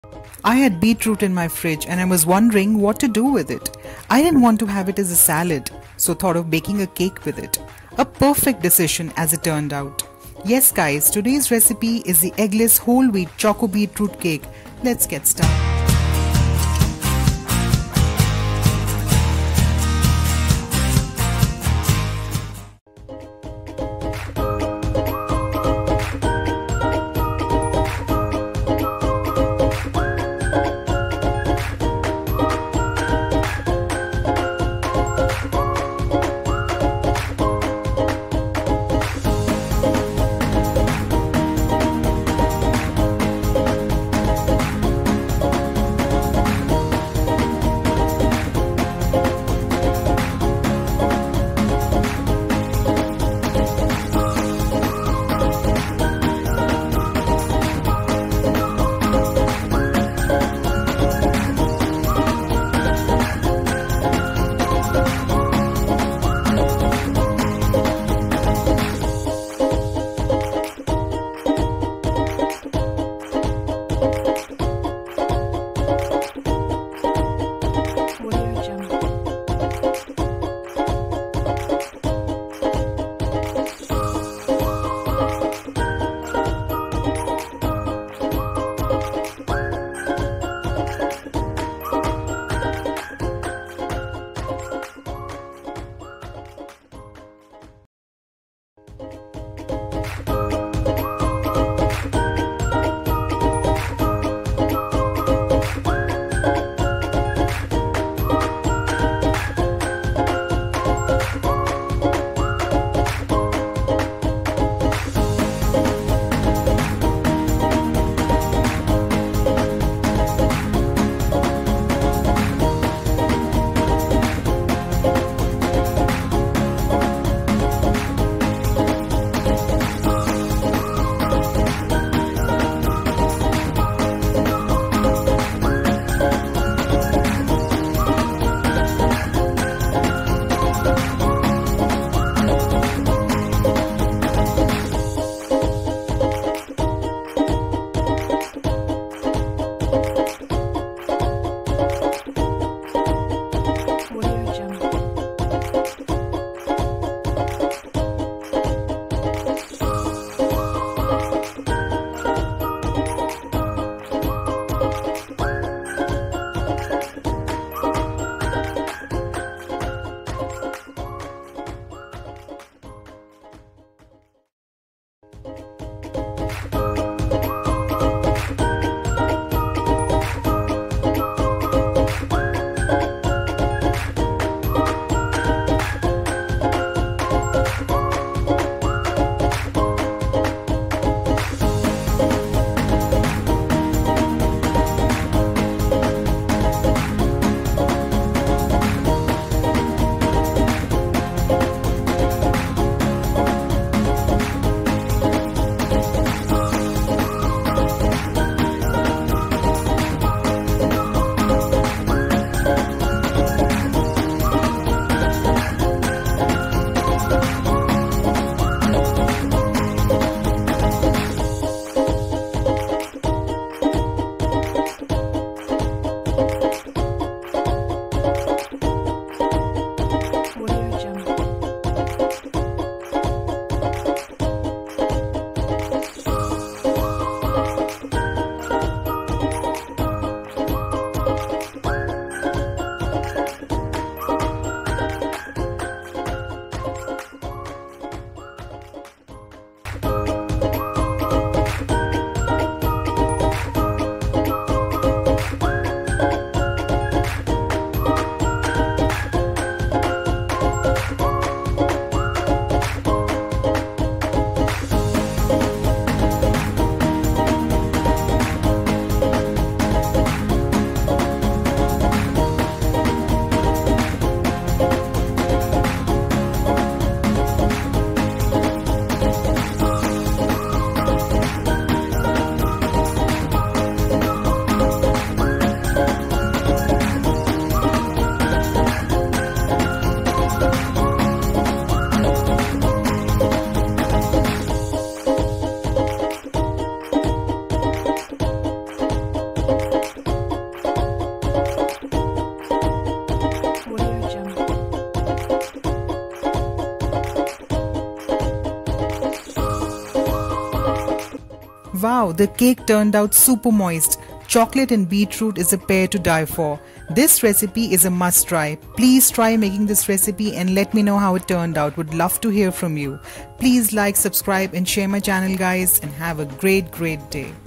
I had beetroot in my fridge and I was wondering what to do with it. I didn't want to have it as a salad, so thought of baking a cake with it. A perfect decision as it turned out. Yes guys, today's recipe is the eggless whole wheat choco beetroot cake. Let's get started. Wow, the cake turned out super moist. Chocolate and beetroot is a pair to die for. This recipe is a must try. Please try making this recipe and let me know how it turned out. Would love to hear from you. Please like, subscribe and share my channel guys, and have a great day.